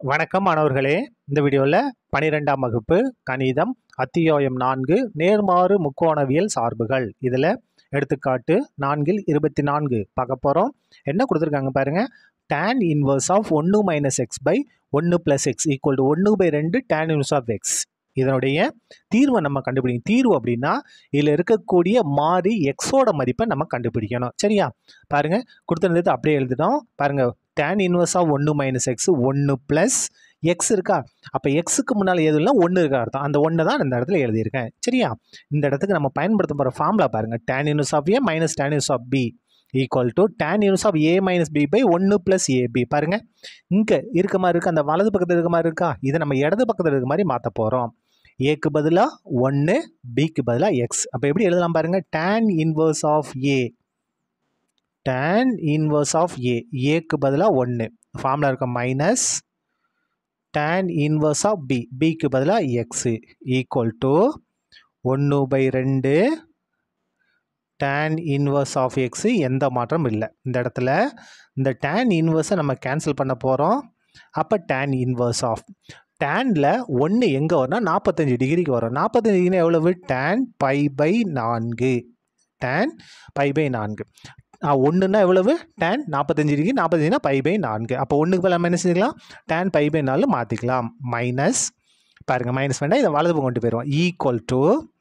வணக்கம் மாணவர்களே. இந்த வீடியோவில் 12ஆம் வகுப்பு கணிதம் அத்தியாயம் 4 நேர்மாறு முக்கோணவியல் சார்புகள் இதில் எடுத்துக்காட்டு 4 24 பார்க்க போகிறோம். என்ன கொடுத்துருக்காங்க பாருங்க. tan inverse of 1 minus x by 1 plus x equal to 1/2 tan inverse of x. இதனுடைய தீர்வை நம்ம கண்டுபிடிக்கணும். தீர்வு அப்படின்னா இதில் இருக்கக்கூடிய மாறி எக்ஸோட மதிப்பை நம்ம கண்டுபிடிக்கணும். சரியா? பாருங்க, கொடுத்துருந்தது அப்படியே எழுதிட்டோம். பாருங்க, tan inverse of 1 minus x 1 plus x இருக்கா? அப்போ எக்ஸுக்கு முன்னால் எதுவும் 1 இருக்கா அர்த்தம். அந்த 1 தான் இந்த இடத்துல எழுதியிருக்கேன். சரியா? இந்த இடத்துக்கு நம்ம பயன்படுத்த போகிற ஃபார்முலா பாருங்க. tan inverse of a minus tan inverse of b equal to tan inverse of a minus b by 1 plus ab. பாருங்க, இங்கே இருக்க மாதிரி இருக்கு, அந்த வலது பக்கத்தில் இருக்க மாதிரி இருக்கா? இதை நம்ம இடது பக்கத்தில் இருக்க மாதிரி மாற்ற போகிறோம். ஏக்கு பதிலாக 1, பிக்கு பதிலாக எக்ஸ். அப்போ எப்படி எழுதலாம் பாருங்க. tan inverse of a, tan inverse of a, ஏக்கு பதிலாக 1, ஃபார்முலா இருக்க minus tan inverse of b, பிக்கு பதிலாக x equal to 1/2 tan inverse of x. எந்த மாற்றம் இல்லை இந்த இடத்துல. இந்த tan inverse நம்ம கேன்சல் பண்ண போகிறோம். அப்போ tan inverse of டேனில் 1 எங்கே வரும்னா 45 டிகிரிக்கு வரும். 45 டிகிரி எவ்வளவு? tan π/4, tan π/4. ஒன்றுனா எவ்வளவு? tan 45 டிகிரி, 45னா π/4. அப்போ 1க்கு பதிலாக என்ன செஞ்சுக்கலாம்? tan π/4 மாற்றிக்கலாம். மைனஸ், பாருங்கள், மைனஸ் வேண்டாம், இதை வலது பக்கம் கொண்டு போயிடுவோம். Equal to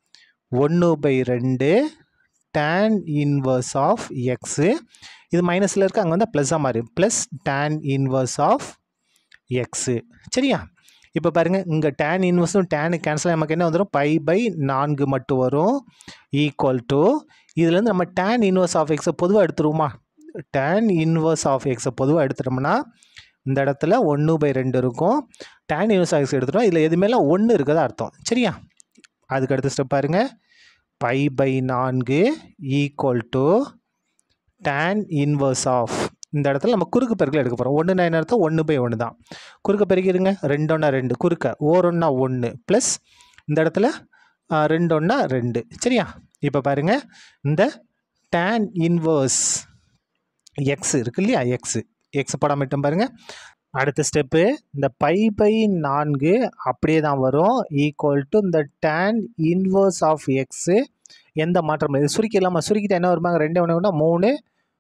1/2 tan inverse of x. இது மைனஸில் இருக்குது, அங்கே வந்து ப்ளஸ்ஸாக மாறி plus tan inverse of x. சரியா? இப்போ பாருங்கள், இங்கே tan இன்வர்ஸும் tan கேன்சல் நமக்கு என்ன வந்துடும்? π/4 மட்டும் வரும். ஈக்குவல் டு இதுலேருந்து நம்ம tan இன்வர்ஸ் ஆஃப் எக்ஸை பொதுவாக எடுத்துருவோமா? tan இன்வர்ஸ் ஆஃப் எக்ஸை பொதுவாக எடுத்துட்டோம்னா இந்த இடத்துல 1/2 இருக்கும். tan இன்வர்ஸ் ஆஃப் எக்ஸ் எடுத்துட்டோம். இதில் எதுமேலாம் 1 இருக்குதா அர்த்தம். சரியா? அதுக்கு அடுத்த ஸ்டெப் பாருங்கள். π/4 equal to tan inverse of, இந்த இடத்துல நம்ம குறுக்கு பெருக்கில் எடுக்க போகிறோம். 1 என்ன அர்த்தம்? 1/1 தான். குறுக்க பெருக்கிடுங்க. 2 1 2, குறுக்க 1 1 ப்ளஸ் இந்த இடத்துல 2 1 2. சரியா? இப்போ பாருங்கள், இந்த tan இன்வர்ஸ் எக்ஸ் இருக்கு இல்லையா? எக்ஸ் படம் மட்டும் பாருங்கள். அடுத்த ஸ்டெப்பு, இந்த π/4 அப்படியே தான் வரும். ஈக்குவல் டு இந்த tan இன்வர்ஸ் ஆஃப் எக்ஸு எந்த மாற்றம் இல்லை. சுருக்கிடலாமா? சுருக்கிட்டு என்ன வருவாங்க? 2 1 3,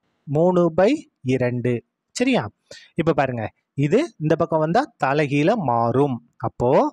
3/2. சரியா? இப்போ பாருங்க, இது இந்த பக்கம் வந்தால் தலைகீழ மாறும். அப்போது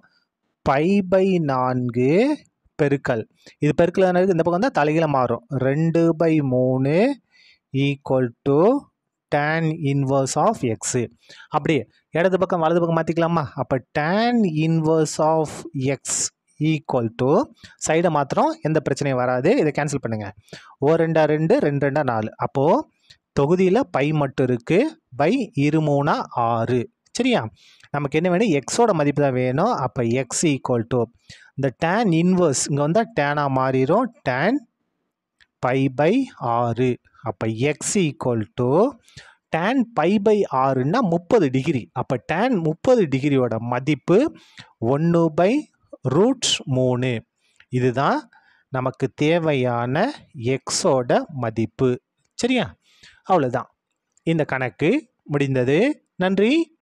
π/4 பெருக்கல், இது பெருக்கல் இந்த பக்கம் வந்தால் தலைகீழ மாறும். 2/3 equal to tan inverse of x. அப்படியே இடது பக்கம் வலது பக்கம் மாற்றிக்கலாமா? அப்போ tan inverse of x equal to, சைடை மாத்திரம் எந்த பிரச்சனையும் வராது. இதை கேன்சல் பண்ணுங்கள். 1 2 2 2 2 4. அப்போது தொகுதியில் பை மட்டும் இருக்குது. பை 2 3 6. சரியா? நமக்கு என்ன வேணும்? எக்ஸோட மதிப்பு தான் வேணும். அப்போ எக்ஸ் ஈக்குவல் டு இந்த tan இன்வர்ஸ் இங்கே வந்தால் டேனாக மாறிடும். tan π/6. அப்போ எக்ஸ் ஈக்குவல் டு tan π/6ன்னா 30 டிகிரி. அப்போ tan 30 டிகிரியோட மதிப்பு 1/√3. இதுதான் நமக்கு தேவையான எக்ஸோட மதிப்பு. சரியா? அவ்வளோதான். இந்த கணக்கு முடிந்தது. நன்றி.